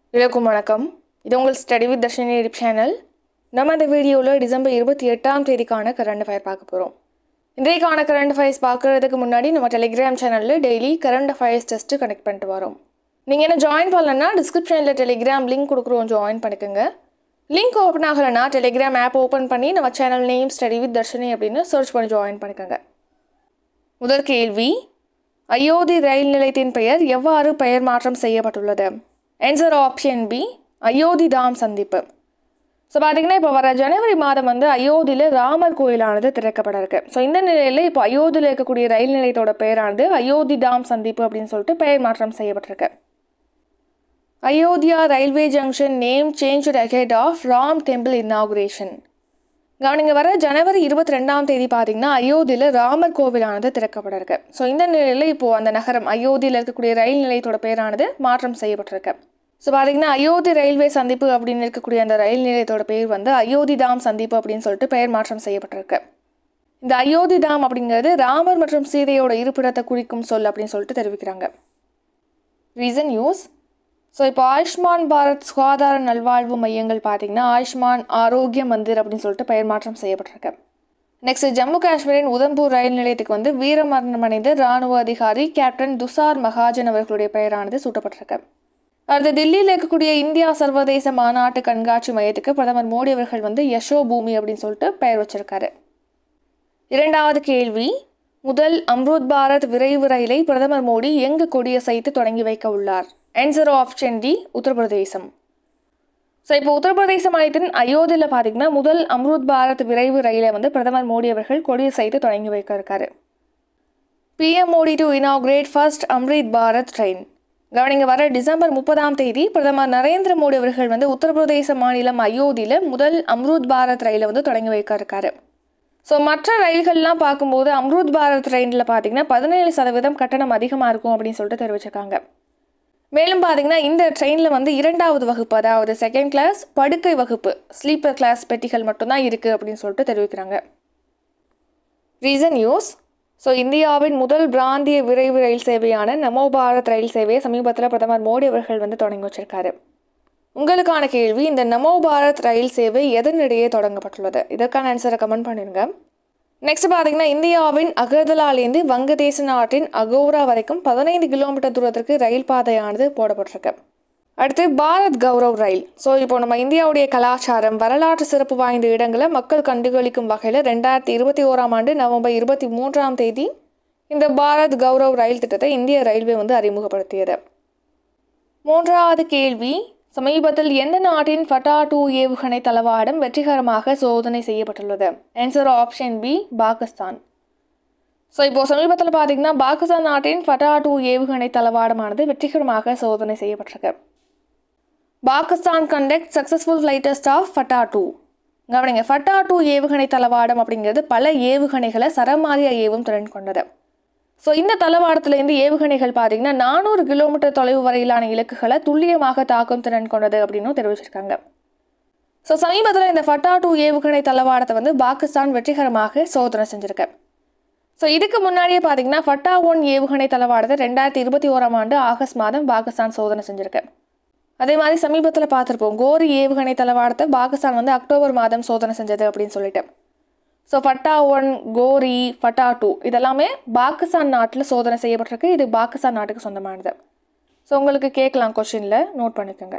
எல்லாருக்கும் வணக்கம். இது உங்கள் study with Darshini YouTube channel. நம்ம இந்த வீடியோவில் டிசம்பர் 28ஆம் தேதிக்கான கரண்ட் அஃபயர் பார்க்க போகிறோம். இன்றைக்கான கரண்ட் அஃபயர்ஸ் பார்க்குறதுக்கு முன்னாடி நம்ம டெலிகிராம் சேனலில் daily current affairs test connect பண்ணிட்டு வரோம். நீங்கள் என்ன ஜாயின் பண்ணலன்னா டிஸ்கிரிப்ஷனில் டெலிகிராம் லிங்க் கொடுக்குறோம், ஜாயின் பண்ணிக்கோங்க. லிங்க் ஓப்பன் ஆகலைன்னா டெலிகிராம் ஆப் ஓப்பன் பண்ணி நம்ம channel name study with Darshini அப்படின்னு சர்ச் பண்ணி ஜாயின் பண்ணிக்கோங்க. முதல் கேள்வி, அயோத்தி ரயில் நிலையத்தின் பெயர் எவ்வாறு பெயர் மாற்றம் செய்யப்பட்டுள்ளது? ஆன்சர் ஆப்ஷன் பி, அயோத்தி தாம் சந்திப்பு. ஸோ பார்த்தீங்கன்னா இப்போ வர ஜனவரி மாதம் அயோத்தியில் ராமர் கோயிலானது திறக்கப்பட இருக்கு. ஸோ இந்த நிலையில் இப்போ அயோத்தியில் இருக்கக்கூடிய ரயில் நிலையத்தோட பெயரானது அயோத்தி தாம் சந்திப்பு அப்படின்னு சொல்லிட்டு பெயர் மாற்றம் செய்யப்பட்டிருக்கு. Ayodhya railway junction name change ahead of Ram temple inauguration. கவனிங்க, வர ஜனவரி 22ஆம் தேதி பார்த்தீங்கன்னா அயோத்தியில் ராமர் கோவிலானது திறக்கப்பட இருக்கு. ஸோ இந்த நிலையில் இப்போது அந்த நகரம் அயோத்தியில் இருக்கக்கூடிய ரயில் நிலையத்தோட பெயரானது மாற்றம் செய்யப்பட்டிருக்கு. ஸோ பார்த்தீங்கன்னா அயோத்தி ரயில்வே சந்திப்பு அப்படின்னு இருக்கக்கூடிய அந்த ரயில் நிலையத்தோட பேர் அயோத்தி தாம் சந்திப்பு அப்படின்னு சொல்லிட்டு பெயர் மாற்றம் செய்யப்பட்டிருக்கு. இந்த அயோத்தி தாம் அப்படிங்கிறது ராமர் மற்றும் சீதையோட இருப்பிடத்தை குறிக்கும் சொல் அப்படின்னு சொல்லிட்டு தெரிவிக்கிறாங்க. Reason use. ஸோ இப்போ ஆயுஷ்மான் பாரத் சுகாதார நல்வாழ்வு மையங்கள் பார்த்தீங்கன்னா ஆயுஷ்மான் ஆரோக்கிய மந்திர் அப்படின்னு சொல்லிட்டு பெயர் மாற்றம் செய்யப்பட்டிருக்கு. நெக்ஸ்ட், ஜம்மு காஷ்மீரின் உதம்பூர் ரயில் நிலையத்துக்கு வீரமரணம் அடைந்த இராணுவ அதிகாரி கேப்டன் துஷார் மகாஜன் அவர்களுடைய பெயரானது சூட்டப்பட்டிருக்கு. அடுத்து, தில்லியில் இருக்கக்கூடிய இந்தியா சர்வதேச மாநாட்டு கண்காட்சி மையத்துக்கு பிரதமர் மோடி அவர்கள் யசோ பூமி அப்படின்னு சொல்லிட்டு பெயர் வச்சிருக்காரு. இரண்டாவது கேள்வி, முதல் அம்ருத் பாரத் விரைவு ரயிலை பிரதமர் மோடி எங்கு கொடியசைத்து தொடங்கி வைக்க உள்ளார்? Answer option D, Uttar Pradesh. So இப்போ உத்தரப்பிரதேச மாநிலத்தின் அயோத்தியில் பார்த்தீங்கன்னா முதல் அம்ருத் பாரத் விரைவு ரயிலை பிரதமர் மோடி அவர்கள் கொடியசைத்து தொடங்கி வைக்க இருக்காரு. PM Modi to inaugurate first Amrit Bharat train. கவனிங்க, வர டிசம்பர் 30ஆம் தேதி பிரதமர் நரேந்திர மோடி அவர்கள் உத்தரப்பிரதேச மாநிலம் அயோத்தியில் முதல் அம்ருத் பாரத் ரயிலை தொடங்கி வைக்க இருக்காரு. ஸோ மற்ற ரயில்கள்லாம் பார்க்கும்போது அம்ருத் பாரத் ட்ரெயினில் பார்த்தீங்கன்னா 17% கட்டணம் அதிகமாக இருக்கும் அப்படின்னு சொல்லிட்டு தெரிவிச்சிருக்காங்க. மேலும் பார்த்தீங்கன்னா இந்த ட்ரெயினில் இரண்டாவது வகுப்பு, அதாவது செகண்ட் கிளாஸ் படுக்கை வகுப்பு ஸ்லீப்பர் கிளாஸ் பெட்டிகள் மட்டும்தான் இருக்குது அப்படின்னு சொல்லிட்டு தெரிவிக்கிறாங்க. Reason use. ஸோ இந்தியாவின் முதல் பிராந்திய விரைவு ரயில் சேவையான நமோ பாரத் ரயில் சேவையை சமீபத்தில் பிரதமர் மோடி அவர்கள் தொடங்கி வச்சிருக்காரு. உங்களுக்கான கேள்வி, இந்த நமோ பாரத் ரயில் சேவை எதனிடையே தொடங்கப்பட்டுள்ளது? இதற்கான ஆன்சரை கமெண்ட் பண்ணிடுங்க. நெக்ஸ்ட் பார்த்தீங்கன்னா இந்தியாவின் அகர்தலாலேருந்து வங்கதேச நாட்டின் அகோரா வரைக்கும் 15 கிலோமீட்டர் தூரத்திற்கு ரயில் பாதையானது போடப்பட்டிருக்கு. அடுத்து, பாரத் கௌரவ் ரயில். ஸோ இப்போ நம்ம இந்தியாவுடைய கலாச்சாரம் வரலாற்று சிறப்பு வாய்ந்த இடங்களை மக்கள் கண்டுகளிக்கும் வகையில் 2021ஆம் ஆண்டு நவம்பர் 23ஆம் தேதி இந்த பாரத் கௌரவ் ரயில் திட்டத்தை இந்திய ரயில்வே அறிமுகப்படுத்தியது. மூன்றாவது கேள்வி, சமீபத்தில் எந்த நாட்டின் ஃபட்டா 2 ஏவுகணை தளவாடம் வெற்றிகரமாக சோதனை செய்யப்பட்டுள்ளது? Answer option B, Pakistan. So இப்போ சமீபத்தில் பார்த்தீங்கன்னா பாகிஸ்தான் நாட்டின் ஃபட்டா 2 ஏவுகணை தளவாடமானது வெற்றிகரமாக சோதனை செய்யப்பட்டிருக்கு. Pakistan conduct successful flight test of Fatah 2. கவனிங்க, ஃபட்டா 2 ஏவுகணை தளவாடம் அப்படிங்கிறது பல ஏவுகணைகளை சரமாரியாக ஏவும் திறன் கொண்டது. ஸோ இந்த தளவாடத்துலேருந்து ஏவுகணைகள் பார்த்தீங்கன்னா 400 கிலோமீட்டர் தொலைவு வரையிலான இலக்குகளை துல்லியமாக தாக்கும் திறன் கொண்டது அப்படின்னு தெரிவிச்சிருக்காங்க. ஸோ சமீபத்தில் இந்த ஃபட்டா 2 ஏவுகணை தளவாடத்தை பாகிஸ்தான் வெற்றிகரமாக சோதனை செஞ்சிருக்கு. ஸோ இதுக்கு முன்னாடியே பார்த்தீங்கன்னா ஃபட்டா 1 ஏவுகணை தளவாடத்தை 2021ஆம் ஆண்டு ஆகஸ்ட் மாதம் பாகிஸ்தான் சோதனை செஞ்சிருக்கு. அதே மாதிரி சமீபத்தில் பார்த்துருப்போம் கோரி ஏவுகணை தளவாடத்தை பாகிஸ்தான் அக்டோபர் மாதம் சோதனை செஞ்சது அப்படின்னு சொல்லிட்டு. ஸோ ஃபட்டா 1, கோரி, ஃபட்டா 2 இதெல்லாமே பாகிஸ்தான் நாட்டில் சோதனை செய்யப்பட்டிருக்கு. இது பாகிஸ்தான் நாட்டுக்கு சொந்தமானது. ஸோ உங்களுக்கு கேட்கலாம், கொஷினில் நோட் பண்ணிக்கோங்க.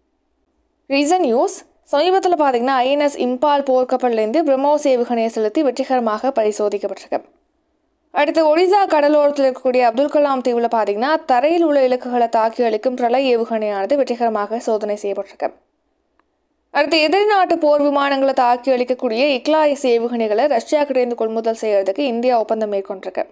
Reason use. சமீபத்தில் பார்த்தீங்கன்னா ஐஎன்எஸ் இம்பால் போர்க்கப்பல்லேருந்து பிரம்மோஸ் ஏவுகணையை செலுத்தி வெற்றிகரமாக பரிசோதிக்கப்பட்டிருக்கு. அடுத்து, ஒடிசா கடலோரத்தில் இருக்கக்கூடிய அப்துல் கலாம் தீவில் பார்த்தீங்கன்னா தரையில் உள்ள இலக்குகளை தாக்கி அளிக்கும் பிரளய் ஏவுகணையானது வெற்றிகரமாக சோதனை செய்யப்பட்டிருக்கு. அடுத்து, எதிரி நாட்டு போர் விமானங்களை தாக்கி அளிக்கக்கூடிய இக்லாயிஸ் ஏவுகணைகளை ரஷ்யா கிட்டேருந்து கொள்முதல் செய்யறதுக்கு இந்தியா ஒப்பந்தம் மேற்கொண்டிருக்கு.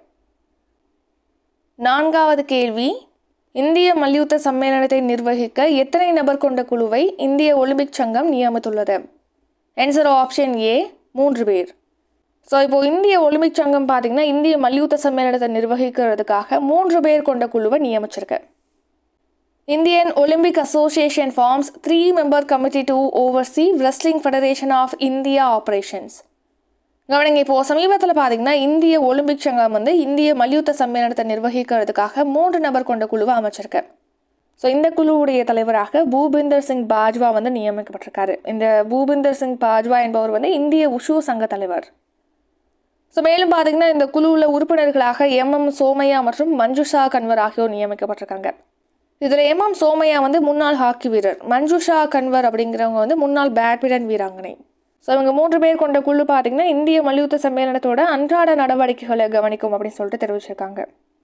நான்காவது கேள்வி, இந்திய மல்யுத்த சம்மேளனத்தை நிர்வகிக்க எத்தனை நபர் கொண்ட குழுவை இந்திய ஒலிம்பிக் சங்கம் நியமித்துள்ளது? ஆன்சர் ஆப்ஷன் ஏ, 3 பேர். ஸோ இப்போ இந்திய ஒலிம்பிக் சங்கம் பார்த்தீங்கன்னா இந்திய மல்யுத்த சம்மேளனத்தை நிர்வகிக்கிறதுக்காக 3 பேர் கொண்ட குழுவை நியமிச்சிருக்கு. Indian Olympic Association forms 3-member committee to oversee wrestling federation of India operations. கவனிங்க, இப்போது சமீபத்தில் பார்த்தீங்கன்னா இந்திய ஒலிம்பிக் சங்கம் இந்திய மல்யுத்த சம்மேளனத்தை நிர்வகிக்கிறதுக்காக 3 நபர் கொண்ட குழுவை அமைச்சிருக்கு. ஸோ இந்த குழுவுடைய தலைவராக பூபிந்தர் சிங் பாஜ்வா வந்து நியமிக்கப்பட்டிருக்காரு. இந்த பூபிந்தர் சிங் பாஜ்வா என்பவர் வந்து இந்திய உஷு சங்க தலைவர். ஸோ மேலும் பார்த்தீங்கன்னா இந்த குழுவில் உறுப்பினர்களாக MM சோமையா மற்றும் மஞ்சுஷா கன்வர் ஆகியோர் நியமிக்கப்பட்டிருக்காங்க. இதில் MM சோமையா வந்து முன்னாள் ஹாக்கி வீரர், மஞ்சுஷா கன்வர் அப்படிங்கிறவங்க வந்து முன்னாள் பேட்மிண்டன் வீராங்கனை. ஸோ இவங்க 3 பேர் கொண்ட குழு பார்த்தீங்கன்னா இந்திய மல்யுத்த சம்மேளனத்தோட அன்றாட நடவடிக்கைகளை கவனிக்கும் அப்படின்னு சொல்லிட்டு தெரிவிச்சிருக்காங்க.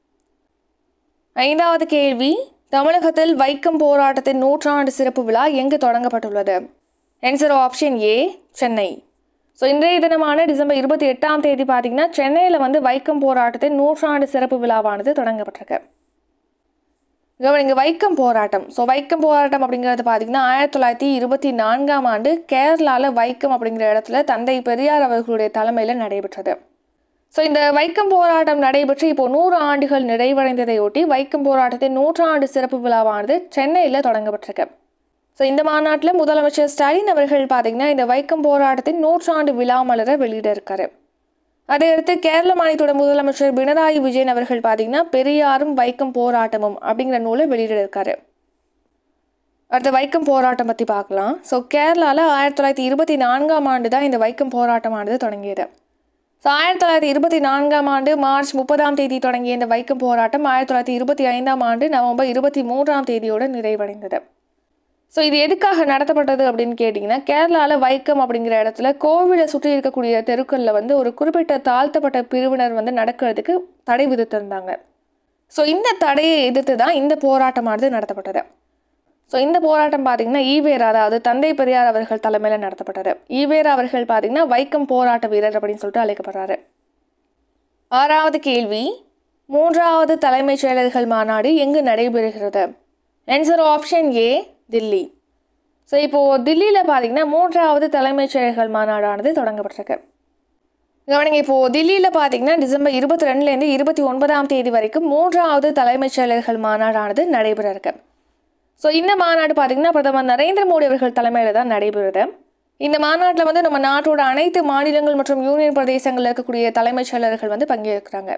5வது கேள்வி, தமிழகத்தில் வைக்கம் போராட்டத்தின் 100ஆண்டு சிறப்பு விழா எங்கு தொடங்கப்பட்டுள்ளது? Answer option A, Chennai. So இன்றைய தினமான டிசம்பர் 28ஆம் தேதி பார்த்தீங்கன்னா சென்னையில் வந்து வைக்கம் போராட்டத்தின் 100ஆண்டு சிறப்பு விழாவானது தொடங்கப்பட்டிருக்கு. இங்கே வைக்கம் போராட்டம். ஸோ வைக்கம் போராட்டம் அப்படிங்கிறது பார்த்தீங்கன்னா 1924ஆம் ஆண்டு கேரளாவில் வைக்கம் அப்படிங்கிற இடத்துல தந்தை பெரியார் அவர்களுடைய தலைமையில் நடைபெற்றது. ஸோ இந்த வைக்கம் போராட்டம் நடைபெற்று இப்போ 100 ஆண்டுகள் நிறைவடைந்ததையொட்டி வைக்கம் போராட்டத்தின் 100ஆண்டு சிறப்பு விழாவானது சென்னையில் தொடங்கப்பட்டிருக்கு. ஸோ இந்த மாநாட்டில் முதலமைச்சர் ஸ்டாலின் அவர்கள் பார்த்தீங்கன்னா இந்த வைக்கம் போராட்டத்தின் 100ஆண்டு விழா மலரை வெளியிட இருக்காரு. அதையடுத்து கேரள மாநிலத்தோட முதலமைச்சர் பினராயி விஜயன் அவர்கள் பார்த்தீங்கன்னா பெரியாரும் வைக்கம் போராட்டமும் அப்படிங்கிற நூலை வெளியிட இருக்காரு. அடுத்த வைக்கம் போராட்டம் பற்றி பார்க்கலாம். ஸோ கேரளாவில் 1924ஆம் ஆண்டு தான் இந்த வைக்கம் போராட்டமானது தொடங்கியது. ஸோ 1924ஆம் ஆண்டு மார்ச் 30ஆம் தேதி தொடங்கிய இந்த வைக்கம் போராட்டம் 1925ஆம் ஆண்டு நவம்பர் 23ஆம் தேதியோடு நிறைவடைந்தது. ஸோ இது எதுக்காக நடத்தப்பட்டது அப்படின்னு கேட்டிங்கன்னா கேரளாவில் வைக்கம் அப்படிங்கிற இடத்துல கோவிலை சுற்றி இருக்கக்கூடிய தெருக்களில் வந்து ஒரு குறிப்பிட்ட தாழ்த்தப்பட்ட பிரிவினர் வந்து நடக்கிறதுக்கு தடை விதித்திருந்தாங்க. ஸோ இந்த தடையை எதிர்த்து தான் இந்த போராட்டமானது நடத்தப்பட்டது. ஸோ இந்த போராட்டம் பார்த்திங்கன்னா ஈவேரா, அதாவது தந்தை பெரியார் அவர்கள் தலைமையில் நடத்தப்பட்டது. ஈவேரா அவர்கள் பார்த்திங்கன்னா வைக்கம் போராட்ட வீரர் அப்படின்னு சொல்லிட்டு அழைக்கப்படுறாரு. 6வது கேள்வி, 3வது தலைமைச் செயலர்கள் மாநாடு எங்கு நடைபெறுகிறது? Answer option A, Delhi. So இப்போது தில்லியில் பார்த்தீங்கன்னா 3வது தலைமைச் செயலர்கள் மாநாடானது தொடங்கப்பட்டிருக்கு. கவனிங்க, இப்போது தில்லியில் பார்த்தீங்கன்னா டிசம்பர் 22லேருந்து 29ஆம் தேதி வரைக்கும் 3வது தலைமைச் செயலர்கள் மாநாடானது நடைபெற இருக்கு. ஸோ இந்த மாநாடு பார்த்தீங்கன்னா பிரதமர் நரேந்திர மோடி அவர்கள் தலைமையில் தான் நடைபெறுது. இந்த மாநாட்டில் வந்து நம்ம நாட்டோட அனைத்து மாநிலங்கள் மற்றும் யூனியன் பிரதேசங்களில் இருக்கக்கூடிய தலைமைச் செயலர்கள் வந்து பங்கேற்கிறாங்க.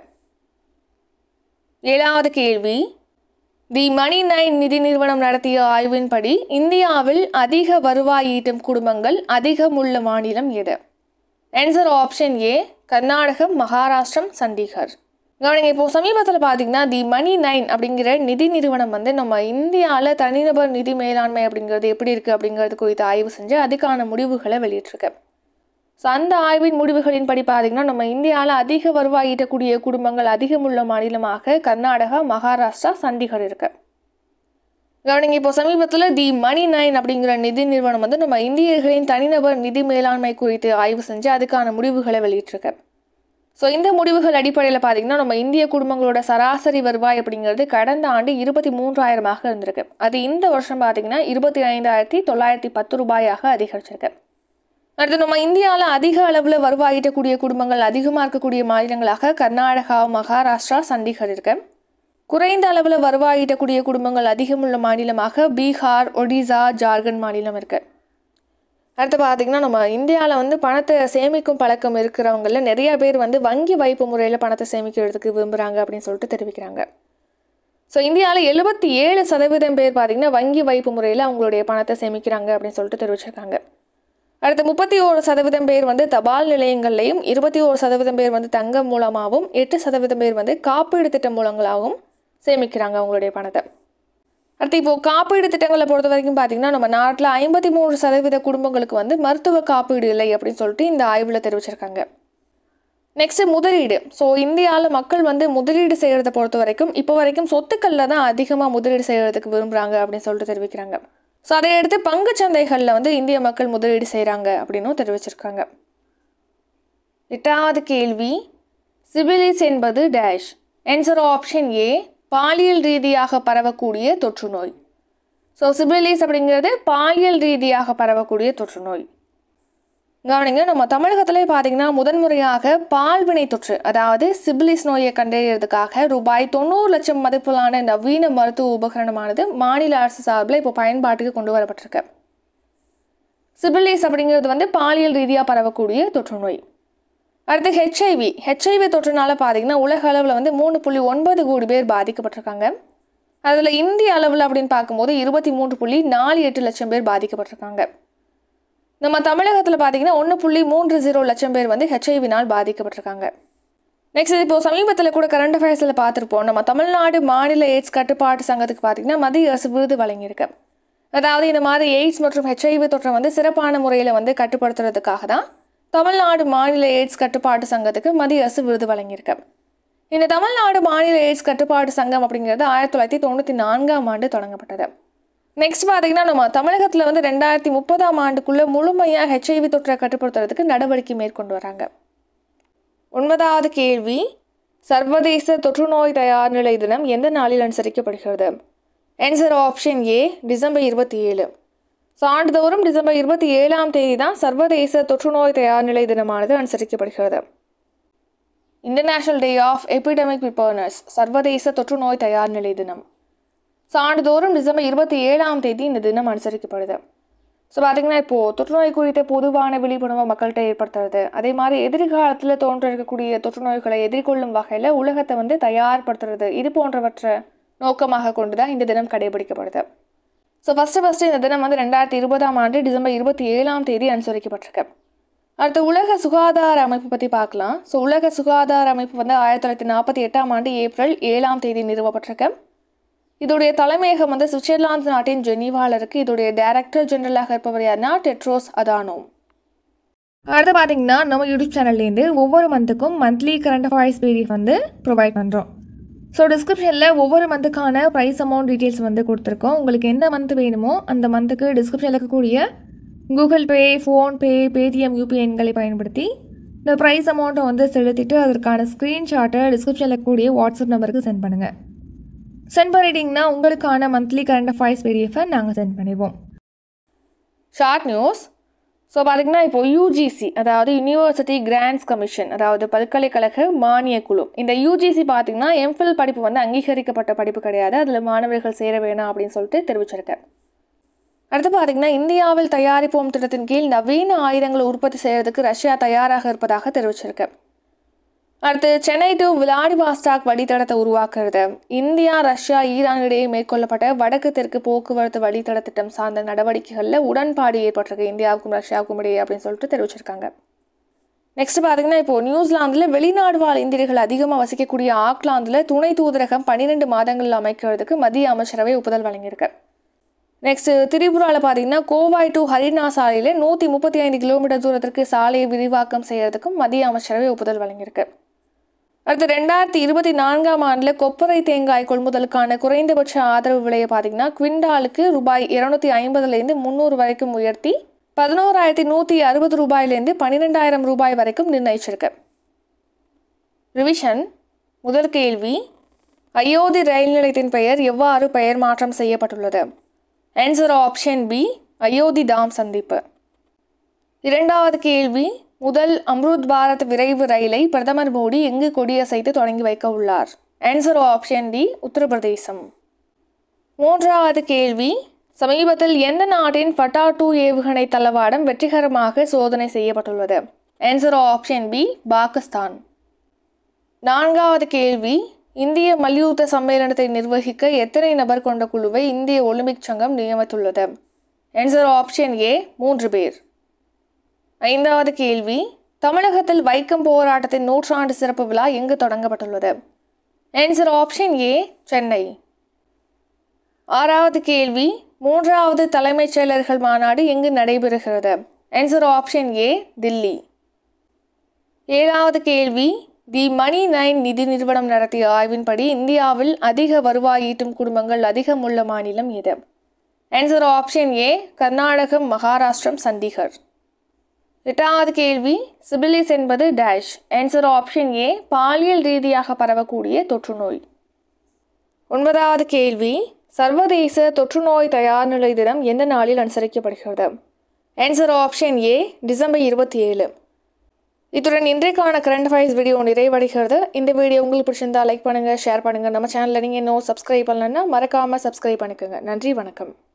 7வது கேள்வி, தி மணி 9 நிதி நிறுவனம் நடத்திய ஆய்வின்படி இந்தியாவில் அதிக வருவாய் ஈட்டும் குடும்பங்கள் அதிகம் உள்ள மாநிலம் எது? Answer option A, Karnataka, Maharashtra, Chandigarh. கவனிங்க, இப்போது சமீபத்தில் பார்த்தீங்கன்னா தி மணி 9 அப்படிங்கிற நிதி நிறுவனம் வந்து நம்ம இந்தியாவில் தனிநபர் நிதி மேலாண்மை அப்படிங்கிறது எப்படி இருக்குது அப்படிங்கிறது குறித்து ஆய்வு செஞ்சு அதுக்கான முடிவுகளை வெளியிட்டிருக்கு. ஸோ அந்த ஆய்வின் முடிவுகளின்படி பார்த்தீங்கன்னா நம்ம இந்தியாவில் அதிக வருவாய் ஈட்டக்கூடிய குடும்பங்கள் அதிகம் உள்ள மாநிலமாக கர்நாடகா, மகாராஷ்டிரா, சண்டிகர் இருக்கு. கவனிங்க, இப்போ சமீபத்தில் தி மணி 9 அப்படிங்கிற நிதி நிறுவனம் வந்து நம்ம இந்தியர்களின் தனிநபர் நிதி மேலாண்மை குறித்து ஆய்வு செஞ்சு அதுக்கான முடிவுகளை வெளியிட்டிருக்கு. ஸோ இந்த முடிவுகள் அடிப்படையில் பார்த்தீங்கன்னா நம்ம இந்திய குடும்பங்களோட சராசரி வருவாய் அப்படிங்கிறது கடந்த ஆண்டு 23,000ஆக இருந்திருக்கு. அது இந்த வருஷம் பார்த்தீங்கன்னா 25,910 ரூபாயாக அதிகரிச்சிருக்கு. அடுத்து நம்ம இந்தியாவில் அதிக அளவில் வருவாய் ஈட்டக்கூடிய குடும்பங்கள் அதிகமாக இருக்கக்கூடிய மாநிலங்களாக கர்நாடகா, மகாராஷ்டிரா, சண்டிகர் இருக்கு. குறைந்த அளவில் வருவாய் ஈட்டக்கூடிய குடும்பங்கள் அதிகம் உள்ள மாநிலமாக பீகார், ஒடிசா, ஜார்க்கண்ட் மாநிலம் இருக்கு. அடுத்து பார்த்தீங்கன்னா நம்ம இந்தியாவில் வந்து பணத்தை சேமிக்கும் பழக்கம் இருக்கிறவங்களில் நிறைய பேர் வந்து வங்கி வைப்பு முறையில் பணத்தை சேமிக்கிறதுக்கு விரும்புகிறாங்க அப்படின்னு சொல்லிட்டு தெரிவிக்கிறாங்க. ஸோ இந்தியாவில் 77% பேர் பார்த்தீங்கன்னா வங்கி வைப்பு முறையில் அவங்களுடைய பணத்தை சேமிக்கிறாங்க அப்படின்னு சொல்லிட்டு தெரிவிச்சிருக்காங்க. அடுத்து 31% பேர் வந்து தபால் நிலையங்கள்லையும், 21% பேர் வந்து தங்கம் மூலமாகவும், 8% பேர் வந்து காப்பீடு திட்டம் மூலங்களாகவும் சேமிக்கிறாங்க அவங்களுடைய பணத்தை. அடுத்து இப்போது காப்பீடு திட்டங்களை பொறுத்த வரைக்கும் பார்த்தீங்கன்னா நம்ம நாட்டில் 53% குடும்பங்களுக்கு வந்து மருத்துவ காப்பீடு இல்லை அப்படின்னு சொல்லிட்டு இந்த ஆய்வில் தெரிவிச்சிருக்காங்க. நெக்ஸ்ட் முதலீடு. ஸோ இந்தியாவில் மக்கள் வந்து முதலீடு செய்கிறத பொறுத்த வரைக்கும் இப்போ வரைக்கும் சொத்துக்களில் தான் அதிகமாக முதலீடு செய்கிறதுக்கு விரும்புகிறாங்க அப்படின்னு சொல்லிட்டு தெரிவிக்கிறாங்க. ஸோ அதை எடுத்து பங்கு சந்தைகளில் வந்து இந்திய மக்கள் முதலீடு செய்கிறாங்க அப்படின்னும் தெரிவிச்சிருக்காங்க. 8வது கேள்வி, சிபிலிஸ் என்பது டேஷ்? ஆன்சர் ஆப்ஷன் ஏ, பாலியல் ரீதியாக பரவக்கூடிய தொற்று நோய். ஸோ சிபிலிஸ் அப்படிங்கிறது பாலியல் ரீதியாக பரவக்கூடிய தொற்று நோய். கவனிங்க, நம்ம தமிழகத்திலே பார்த்தீங்கன்னா முதன்முறையாக பால்வினை தொற்று அதாவது சிபிலிஸ் நோயை கண்டறியறதுக்காக ரூபாய் 90 லட்சம் மதிப்பிலான நவீன மருத்துவ உபகரணமானது மாநில அரசு சார்பில் இப்போ பயன்பாட்டுக்கு கொண்டு வரப்பட்டிருக்கு. சிபிலிஸ் அப்படிங்கிறது வந்து பாலியல் ரீதியாக பரவக்கூடிய தொற்று நோய். அடுத்து ஹெச்ஐவி தொற்றுனால பார்த்தீங்கன்னா உலக அளவில் வந்து 3.9 கோடி பேர் பாதிக்கப்பட்டிருக்காங்க. அதில் இந்திய அளவில் அப்படின்னு பார்க்கும்போது 23.48 லட்சம் பேர் பாதிக்கப்பட்டிருக்காங்க. நம்ம தமிழகத்தில் பார்த்தீங்கன்னா 1.30 லட்சம் பேர் வந்து ஹெச்ஐவினால் பாதிக்கப்பட்டிருக்காங்க. நெக்ஸ்ட் இப்போ சமீபத்தில் கூட கரண்ட் அஃபேர்ஸில் பார்த்துருப்போம். நம்ம தமிழ்நாடு மாநில எய்ட்ஸ் கட்டுப்பாட்டு சங்கத்துக்கு பார்த்தீங்கன்னா மத்திய அரசு விருது வழங்கியிருக்கு. அதாவது இந்த மாதிரி எய்ட்ஸ் மற்றும் ஹெச்ஐவி தொற்றை வந்து சிறப்பான முறையில் வந்து கட்டுப்படுத்துறதுக்காக தான் தமிழ்நாடு மாநில எய்ட்ஸ் கட்டுப்பாட்டு சங்கத்துக்கு மத்திய அரசு விருது வழங்கியிருக்கு. இந்த தமிழ்நாடு மாநில எய்ட்ஸ் கட்டுப்பாட்டு சங்கம் அப்படிங்கிறது 1994ஆம் ஆண்டு தொடங்கப்பட்டது. நெக்ஸ்ட் பார்த்தீங்கன்னா நம்ம தமிழகத்தில் வந்து 2030ஆம் ஆண்டுக்குள்ளே முழுமையாக ஹெச்ஐவி தொற்றை கட்டுப்படுத்துறதுக்கு நடவடிக்கை மேற்கொண்டு வராங்க. 9வது கேள்வி, சர்வதேச தொற்றுநோய் தயார் நிலை தினம் எந்த நாளில் அனுசரிக்கப்படுகிறது? Answer option A, December 27. So ஆண்டுதோறும் டிசம்பர் 27ஆம் தேதி தான் சர்வதேச தொற்றுநோய் தயார் நிலை தினமானது அனுசரிக்கப்படுகிறது. International day of epidemic preparedness, சர்வதேச தொற்றுநோய் தயார் நிலை தினம். ஸோ ஆண்டுதோறும் டிசம்பர் 27ஆம் தேதி இந்த தினம் அனுசரிக்கப்படுது. ஸோ பார்த்திங்கன்னா இப்போது தொற்றுநோய் குறித்த பொதுவான விழிப்புணர்வை மக்கள்கிட்ட ஏற்படுத்துறது, அதே மாதிரி எதிர்காலத்தில் தோன்ற இருக்கக்கூடிய தொற்றுநோய்களை எதிர்கொள்ளும் வகையில் உலகத்தை வந்து தயார்படுத்துறது, இது போன்றவற்றை நோக்கமாக கொண்டு தான் இந்த தினம் கடைபிடிக்கப்படுது. ஸோ ஃபஸ்ட்டு இந்த தினம் வந்து 2020ஆம் ஆண்டு டிசம்பர் 27ஆம் தேதி அனுசரிக்கப்பட்டிருக்கு. அடுத்து உலக சுகாதார அமைப்பு பற்றி பார்க்கலாம். ஸோ உலக சுகாதார அமைப்பு வந்து 1948ஆம் ஆண்டு ஏப்ரல் 7ஆம் தேதி நிறுவப்பட்டிருக்கு. இதோடைய தலைமையகம் வந்து சுவிட்சர்லாந்து நாட்டின் ஜெனீவாவில் இருக்குது. இதோடைய டைரக்டர் ஜெனரலாக இருப்பவர் யாருன்னா டெட்ரோஸ் அதானோம். அடுத்து பார்த்தீங்கன்னா நம்ம யூடியூப் சேனல்லேருந்து ஒவ்வொரு மந்த்துக்கும் மந்த்லி கரண்ட் அஃபேர்ஸ் பிடிஎஃப் வந்து ப்ரொவைட் பண்ணுறோம். ஸோ டிஸ்கிரிப்ஷனில் ஒவ்வொரு மந்த்துக்கான ப்ரைஸ் அமௌண்ட் டீட்டெயில்ஸ் வந்து கொடுத்துருக்கோம். உங்களுக்கு எந்த மந்த் வேணுமோ அந்த மந்த்துக்கு டிஸ்கிரிப்ஷனில் இருக்கக்கூடிய Google Pay, PhonePe, Paytm, UPI எண்களை பயன்படுத்தி இந்த ப்ரைஸ் அமௌண்ட்டை வந்து செலுத்திட்டு அதற்கான ஸ்க்ரீன்ஷாட்டை டிஸ்கிரிப்ஷனில் இருக்கக்கூடிய வாட்ஸ்அப் நம்பருக்கு சென்ட் பண்ணுங்கள். சென்ட் பண்ணிட்டீங்கன்னா உங்களுக்கான மந்த்லி கரண்ட் அஃபேர்ஸ் பிடிஎஃபை நாங்கள் சென்ட் பண்ணிடுவோம். Short news. ஸோ பார்த்திங்கன்னா இப்போ யூஜிசி, அதாவது யூனிவர்சிட்டி கிராண்ட்ஸ் கமிஷன், அதாவது பல்கலைக்கழக மானிய குழு, இந்த யூஜிசி பார்த்திங்கன்னா எம்ஃபில் படிப்பு வந்து அங்கீகரிக்கப்பட்ட படிப்பு கிடையாது, அதில் மாணவர்கள் சேர வேணாம் அப்படின்னு சொல்லிட்டு தெரிவிச்சிருக்கேன். அடுத்து பார்த்திங்கன்னா இந்தியாவில் தயாரிப்போம் திட்டத்தின் கீழ் நவீன ஆயுதங்களை உற்பத்தி செய்கிறதுக்கு ரஷ்யா தயாராக இருப்பதாக தெரிவிச்சிருக்கேன். அடுத்து சென்னை டு விளாடிவாஸ்டாக் வழித்தடத்தை உருவாக்குறது, இந்தியா, ரஷ்யா, ஈரான் இடையே மேற்கொள்ளப்பட்ட வடக்கு தெற்கு போக்குவரத்து வழித்தட திட்டம் சார்ந்த நடவடிக்கைகளில் உடன்பாடு ஏற்பட்டிருக்கு இந்தியாவுக்கும் ரஷ்யாவுக்கும் இடையே அப்படின்னு சொல்லிட்டு தெரிவிச்சிருக்காங்க. நெக்ஸ்ட் பார்த்தீங்கன்னா இப்போது நியூசிலாந்தில் வெளிநாடு வாழ் இந்தியர்கள் அதிகமாக வசிக்கக்கூடிய ஆக்லாந்தில் துணை தூதரகம் 12 மாதங்களில் அமைக்கிறதுக்கு மத்திய அமைச்சரவை ஒப்புதல் வழங்கியிருக்கு. நெக்ஸ்ட் திரிபுராவில் பார்த்தீங்கன்னா கோவாய் டு ஹரினா சாலையில் 135 கிலோமீட்டர் தூரத்திற்கு சாலையை விரிவாக்கம் செய்கிறதுக்கும் மத்திய அமைச்சரவை ஒப்புதல் வழங்கியிருக்கு. அடுத்து 2024ஆம் ஆண்டில் கொப்பரை தேங்காய் கொள்முதலுக்கான குறைந்தபட்ச ஆதரவு விலையை பார்த்தீங்கன்னா குவிண்டாலுக்கு ரூபாய் 250லேருந்து 300 வரைக்கும் உயர்த்தி 11,160 ரூபாயிலேருந்து 12,000 ரூபாய் வரைக்கும் நிர்ணயிச்சிருக்கு. ரிவிஷன். முதல் கேள்வி, அயோத்தி ரயில் நிலையத்தின் பெயர் எவ்வாறு பெயர் மாற்றம் செய்யப்பட்டுள்ளது? ஆன்சர் ஆப்ஷன் பி, அயோத்தி தாம் சந்திப்பு. இரண்டாவது கேள்வி, முதல் அம்ருத் பாரத் விரைவு ரயிலை பிரதமர் மோடி எங்கு கொடியசைத்து தொடங்கி வைக்க உள்ளார்? Answer option D, Uttar Pradesh. மூன்றாவது கேள்வி, சமீபத்தில் எந்த நாட்டின் ஃபட்டா-2 ஏவுகணை தளவாடம் வெற்றிகரமாக சோதனை செய்யப்பட்டுள்ளது? Answer option B, Pakistan. நான்காவது கேள்வி, இந்திய மல்யுத்த சம்மேளனத்தை நிர்வகிக்க எத்தனை நபர் கொண்ட குழுவை இந்திய ஒலிம்பிக் சங்கம் நியமித்துள்ளது? ஆன்சர் ஆப்ஷன் ஏ, 3 பேர். ஐந்தாவது கேள்வி, தமிழகத்தில் வைக்கம் போராட்டத்தின் 100ஆண்டு சிறப்பு விழா எங்கு தொடங்கப்பட்டுள்ளது? Answer option A, Chennai. ஆறாவது கேள்வி, 3வது தலைமைச் செயலர்கள் மாநாடு எங்கு நடைபெறுகிறது? Answer option A, Delhi. ஏழாவது கேள்வி, தி மணி 9 நிதி நிறுவனம் நடத்திய ஆய்வின்படி இந்தியாவில் அதிக வருவாய் ஈட்டும் குடும்பங்கள் அதிகம் உள்ள மாநிலம் எது? Answer option A, Karnataka, Maharashtra, Chandigarh. எட்டாவது கேள்வி, சிபிலிஸ் என்பது டேஷ்? ஆன்சர் ஆப்ஷன் ஏ, பாலியல் ரீதியாக பரவக்கூடிய தொற்றுநோய். ஒன்பதாவது கேள்வி, சர்வதேச தொற்றுநோய் தயார் நிலை தினம் எந்த நாளில் அனுசரிக்கப்படுகிறது? Answer option A, December 27. இத்துடன் இன்றைக்கான கரண்ட் அஃபேர்ஸ் வீடியோ நிறைவடைகிறது. இந்த வீடியோ உங்களுக்கு பிடிச்சிருந்தா லைக் பண்ணுங்கள், ஷேர் பண்ணுங்கள். நம்ம சேனலில் நீங்கள் இன்னும் சப்ஸ்கிரைப் பண்ணலன்னா மறக்காமல் சப்ஸ்கிரைப் பண்ணிக்கோங்க. நன்றி, வணக்கம்.